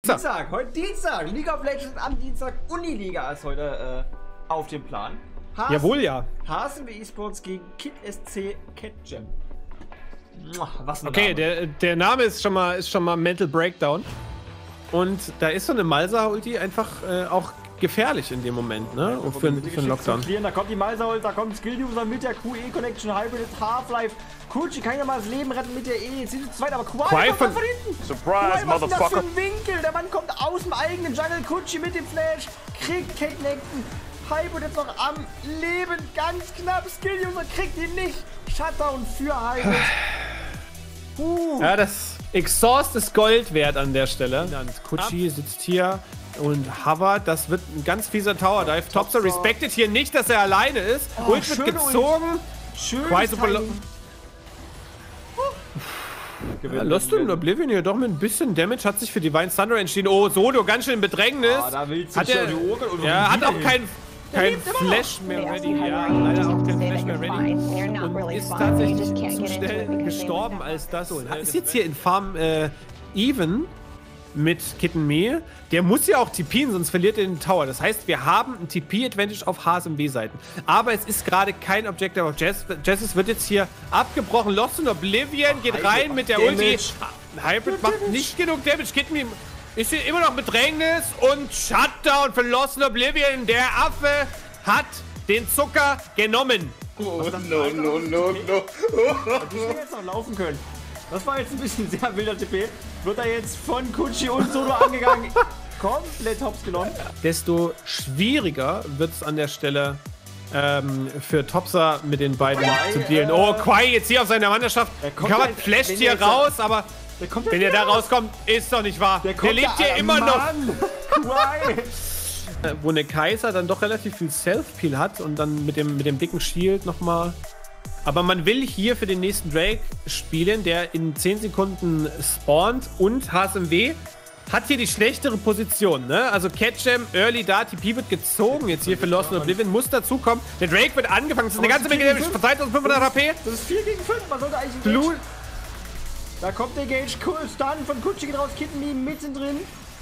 Dienstag. Heute Dienstag. League of Legends am Dienstag. Uniliga ist heute auf dem Plan. Jawohl, ja. HSMW eSports gegen Kid SC CatGem. Was ein Okay, Name. der Name ist schon mal Mental Breakdown. Und da ist so eine Malsa-Ulti einfach auch gefährlich in dem Moment, ne? Und für einen Lockdown. Da kommt die Malsa-Ult, da kommt Skill-User mit der QE-Connection, Hybrid, Half-Life. Kuchi kann ja mal das Leben retten mit der E. Jetzt sind sie zweit, aber Quai kommt von hinten. Surprise, was ist das für Motherfucker. ein Winkel? Der Mann kommt aus dem eigenen Jungle. Kuchi mit dem Flash. Kriegt Connecten. Hybrid jetzt noch am Leben. Ganz knapp. Skill-User kriegt ihn nicht. Shutdown für Hybrid. Ja, das Exhaust ist Gold wert an der Stelle. Kuchi sitzt hier und Havard, das wird ein ganz fieser Tower Dive. Topster respektet hier nicht, dass er alleine ist. Ult wird gezogen. Schön. Lost in Oblivion hier doch mit ein bisschen Damage hat sich für Divine Thunder entschieden. Oh, Solo ganz schön in Bedrängnis. Da will Hat er, hat auch kein Flash mehr ready. Ja, leider auch kein Flash mehr ready. Und ist tatsächlich zu schnell gestorben als das. Ist jetzt hier in Farm Even mit Kitten Me. Der muss ja auch TPen, sonst verliert er den Tower. Das heißt, wir haben ein TP-Advantage auf HSMW-Seiten. Aber es ist gerade kein Objective auf Jessus wird jetzt hier abgebrochen. Lost in Oblivion geht rein mit der Ulti. Hybrid macht nicht genug Damage. Kitten Me ist hier immer noch Bedrängnis und Shutdown für Lost in Oblivion. Der Affe hat den Zucker genommen. No. Die jetzt noch laufen können. Das war jetzt ein bisschen sehr wilder TP. Wird er jetzt von Kuchi und Solo angegangen. Komplett hops genommen. Desto schwieriger wird es an der Stelle für Topsa mit den beiden zu dealen. Oh, Quai jetzt hier auf seiner Wanderschaft. Covered flasht hier raus, aber wenn er da rauskommt, ist doch nicht wahr. Der lebt hier immer noch. Quai. Wo eine Kaiser dann doch relativ viel Self-Peel hat und dann mit dem dicken Shield nochmal. Aber man will hier für den nächsten Drake spielen, der in 10 Sekunden spawnt und HSMW hat hier die schlechtere Position, ne? Also CatGem, Early da, TP wird gezogen jetzt hier für Lost in Oblivion, muss dazukommen. Der Drake wird angefangen, das ist eine ganze Menge Damage, 2500 HP. Das ist 4 gegen 5, man sollte eigentlich Blue. Da kommt der Gage, Stun von Kuchi geht raus, Kitten Me mittendrin.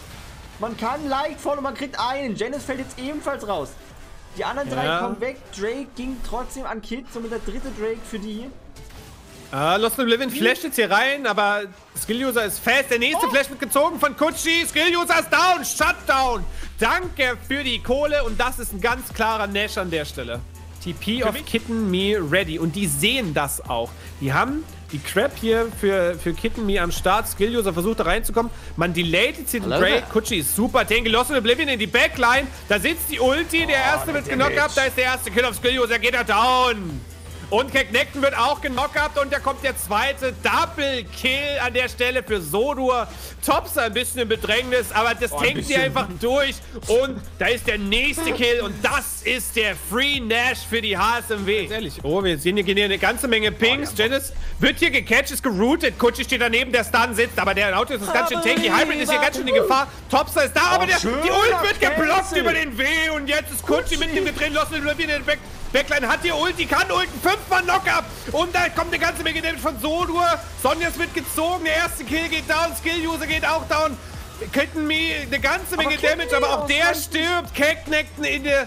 Man kann leicht folgen und man kriegt einen. Janice fällt jetzt ebenfalls raus. Die anderen drei kommen weg. Drake ging trotzdem an Kid, somit der dritte Drake für die. Lost in Oblivion flasht jetzt hier rein, aber Skill-User ist fest. Der nächste Flash wird gezogen von Kuchi. Skill-User ist down, Shutdown. Danke für die Kohle und das ist ein ganz klarer Nash an der Stelle. TP of Kitten Me ready und die sehen das auch. Die haben die Crab hier für Kitten Me am Start. Skill-User versucht da reinzukommen. Man delayt jetzt hier den Drake. Kuchi ist super. Tanky Lost in Oblivion in die Backline. Da sitzt die Ulti. Der erste wird genockt ab. Da ist der erste Kill auf Skill-User. Geht er down. Und Connecten wird auch genockt ab und da kommt der zweite Double Kill an der Stelle für Sodur. Topsa ein bisschen in Bedrängnis, aber das tankt sie einfach durch und da ist der nächste Kill und das ist der Free Nash für die HSMW. Ehrlich, oh, wir sehen hier eine ganze Menge Pings. Janice wird hier gecatcht, ist geroutet. Kuchi steht daneben, der Stun sitzt, aber der Auto ist ganz schön tanky. Hybrid ist hier ganz schön in Gefahr. Topsa ist da, aber die Ult wird geblockt über den W und jetzt ist Kuchi mit dem gedreht. Lost in den Backline hat hier Ulti, kann ulten, 5-mal Knock-Up und da kommt eine ganze Menge Damage von Sodur. Sonjas wird gezogen, der erste Kill geht down, Skill-User geht auch down. Kitten Me eine ganze Menge Damage, aber auch der stirbt. Connecten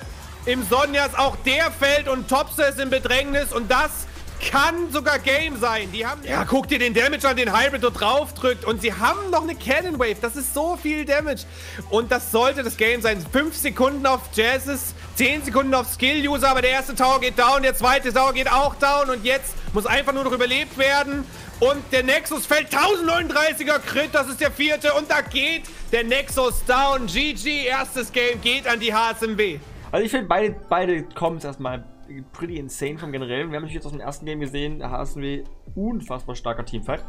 im Sonjas, auch der fällt und Topsa ist in Bedrängnis und das kann sogar Game sein. Die haben, ja, guck dir den Damage an, den Hybrid dort drauf drückt und sie haben noch eine Cannon Wave. Das ist so viel Damage und das sollte das Game sein. 5 Sekunden auf Jazzes, 10 Sekunden auf Skill-User, aber der erste Tower geht down, der zweite Tower geht auch down und jetzt muss einfach nur noch überlebt werden. Und der Nexus fällt 1039er Crit, das ist der vierte und da geht der Nexus down. GG, erstes Game geht an die HSMW. Also ich finde beide Combos erstmal pretty insane vom Generellen. Wir haben natürlich jetzt aus dem ersten Game gesehen, der HSMW unfassbar starker Teamfight.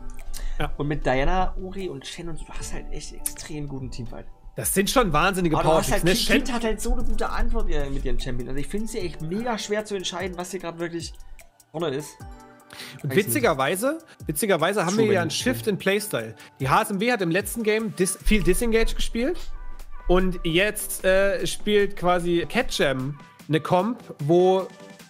Ja. Und mit Diana, Uri und Shen und so, du hast halt echt extrem guten Teamfight. Das sind schon wahnsinnige Powerpicks, ne? Kid hat halt so eine gute Antwort mit ihrem Champion. Also ich finde es ja echt mega schwer zu entscheiden, was hier gerade wirklich vorne ist. Und witzigerweise haben wir ja einen Shift in Playstyle. Die HSMW hat im letzten Game viel Disengage gespielt. Und jetzt spielt quasi CatGem eine Comp, wo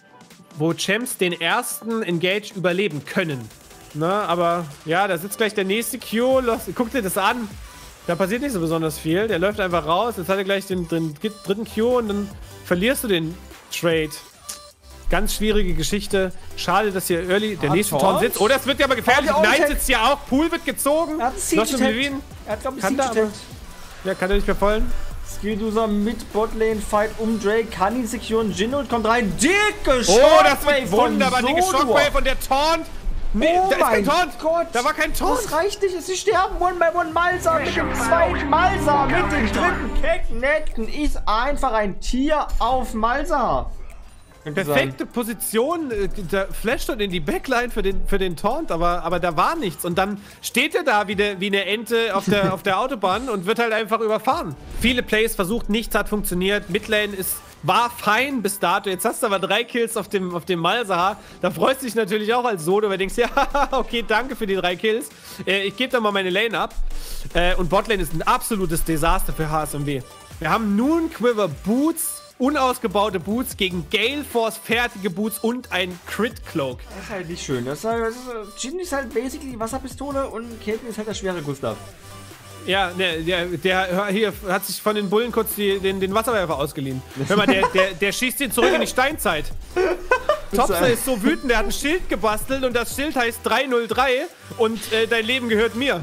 Champs den ersten Engage überleben können. Na, aber ja, da sitzt gleich der nächste Q. Guck dir das an. Da passiert nicht so besonders viel. Der läuft einfach raus. Jetzt hat er gleich den dritten Q und dann verlierst du den Trade. Ganz schwierige Geschichte. Schade, dass hier Early der nächste Ton sitzt. Oh, das wird ja aber gefährlich. Nein, sitzt ja auch. Pool wird gezogen. Er hat einen Er hat, glaube ich, Siege. Ja, kann er nicht mehr vollen. Skilluser mit Botlane Fight um Drake. Kann ihn securen. Jinnold kommt rein. Dicke Shockwave. Oh, das wird wunderbar. Dicke Shockwave und der Taunt. Nee, oh da ist kein Taunt. Gott. Da war kein Taunt. Das reicht nicht. Sie sterben. One by one. Malzahn mit dem zweiten Malzahn. Mit dem dritten Keknekten ist einfach ein Tier auf Malzahn. Perfekte Position, der flasht dann in die Backline für den Taunt, aber da war nichts. Und dann steht er da wie eine Ente auf der Autobahn und wird halt einfach überfahren. Viele Plays versucht, nichts hat funktioniert. Midlane war fein bis dato. Jetzt hast du aber 3 Kills auf dem Malzahar. Da freust du dich natürlich auch als Solo, weil du denkst, ja, okay, danke für die 3 Kills. Ich gebe dann mal meine Lane ab. Und Botlane ist ein absolutes Desaster für HSMW. Wir haben nun Quiver Boots, unausgebaute Boots gegen Gale Force fertige Boots und ein Crit Cloak. Das ist halt nicht schön. Jin ist halt basically die Wasserpistole und Caitlyn ist halt der schwere Gustav. Ja, der hier hat sich von den Bullen kurz den Wasserwerfer ausgeliehen. Hör mal, der schießt ihn zurück in die Steinzeit. Topsa ist so wütend, der hat ein Schild gebastelt und das Schild heißt 303 und dein Leben gehört mir.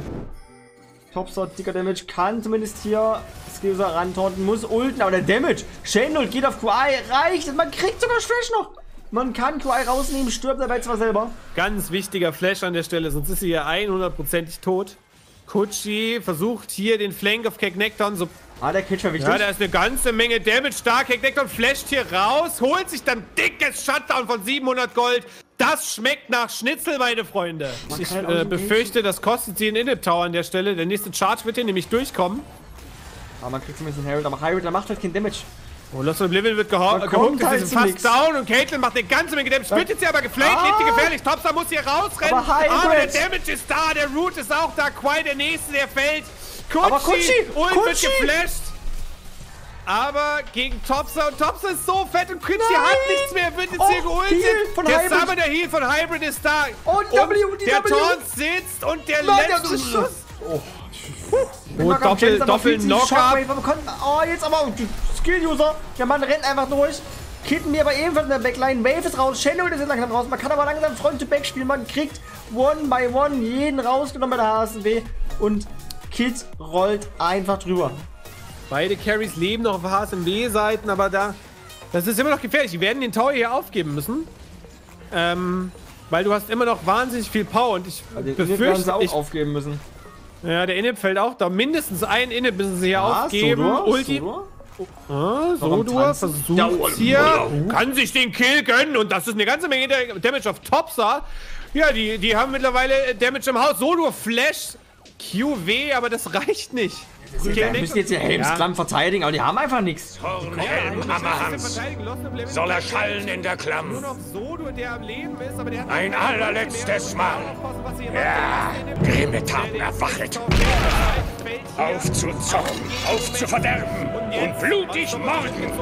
Topsa, dicker Damage, kann zumindest hier Skilluser rantaunten, muss ulten, aber der Damage, Shenol geht auf QI, reicht, man kriegt sogar Flash noch. Man kann QI rausnehmen, stirbt dabei zwar selber. Ganz wichtiger Flash an der Stelle, sonst ist sie ja 100%ig tot. Kutschi versucht hier den Flank auf Keknekton so. Der Kitsch war wichtig. Ja, da ist eine ganze Menge Damage da. Keknekton flasht hier raus, holt sich dann dickes Shutdown von 700 Gold. Das schmeckt nach Schnitzel, meine Freunde. Ich befürchte, das kostet sie einen Inhib Tower an der Stelle. Der nächste Charge wird hier nämlich durchkommen. Aber man kriegt zumindest einen Herald, aber Herald, der macht halt kein Damage. Oh, Lost Oblivion wird gehuckt, halt ist fast down und Caitlyn macht eine ganze Menge Damage. Wird jetzt hier aber geflamed, lebt die gefährlich. Topsa muss hier rausrennen. Aber der Damage ist da, der Root ist auch da. Quai, der nächste, der fällt. Kutschi wird geflasht. Aber gegen Topsa und Topsa ist so fett und Kutschi hat nichts mehr, wird jetzt hier geultet. Der Summoner Heal von Hybrid ist da. Und der Taunt sitzt und der letzte Schuss. Doppel-Knockup. Oh, jetzt aber Skill-User. Der Mann rennt einfach durch. Kitten mir aber ebenfalls in der Backline. Wave ist raus. Shenol ist jetzt langsam raus. Man kann aber langsam Front-to-Back spielen. Man kriegt One by One jeden rausgenommen bei der HSMW. Und Kid rollt einfach drüber. Beide Carries leben noch auf HSMW-Seiten, aber das ist immer noch gefährlich. Die werden den Tower hier aufgeben müssen. Weil du hast immer noch wahnsinnig viel Power und ich befürchte, sie auch aufgeben müssen. Ja, der Inhib fällt auch da. Mindestens ein Inhib müssen sie hier aufgeben. Ulti. Sodur versucht hier. Kann sich den Kill gönnen. Und das ist eine ganze Menge Damage auf Topsa. Ja, die haben mittlerweile Damage im Haus. Sodur Flash. QW, aber das reicht nicht. Die müssen jetzt ihr Helmsklamm verteidigen, aber die haben einfach nichts. Zornhelm Hammerhans soll erschallen in der Klamm. Nur noch Sodur, der am Leben ist, aber der hat ein allerletztes Mal. Ja, grimme Taten erwachet. Auf zu zocken, auf zu verderben und blutig morden.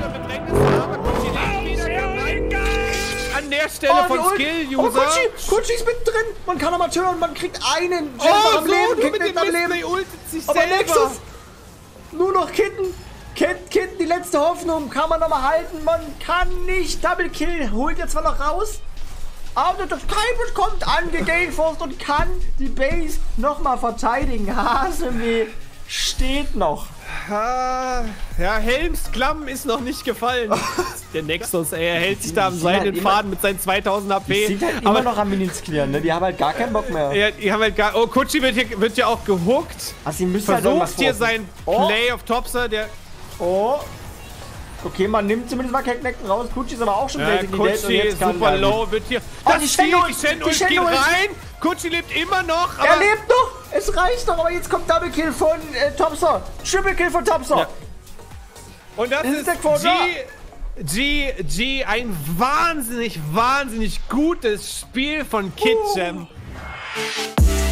An der Stelle von Skill-User. Kutschi ist mittendrin. Man kann aber tören, man kriegt einen. Am Leben, mit dem Mist, ultet sich aber selber. Nexus. Nur noch Kitten. Kitten, die letzte Hoffnung. Kann man nochmal halten. Man kann nicht. Double Kill. Holt jetzt zwar noch raus. Aber das Hybrid kommt angegainforced und kann die Base nochmal verteidigen. HSMW steht noch. Ja, Helmsklamm ist noch nicht gefallen. Der Nexus, ey, er hält sich da am seidenen Faden mit seinen 2000 AP. Die sind halt immer noch am Minions clearen, ne? Die haben halt gar keinen Bock mehr. Ja, die haben halt gar... Oh, Kutschi wird hier auch gehuckt. Also sie müssen versucht halt hier sein Play auf Topsa, der... Oh. Okay, man nimmt zumindest mal Keknekten raus. Kutschi ist aber auch schon Kutschi ist super low, wird hier... Die Shenol geht rein. Kutschi lebt immer noch, aber... Er lebt noch! Es reicht doch, aber jetzt kommt Double Kill von Topsa. Triple Kill von Topsa. Ja. Und das ist ein wahnsinnig gutes Spiel von KidGem.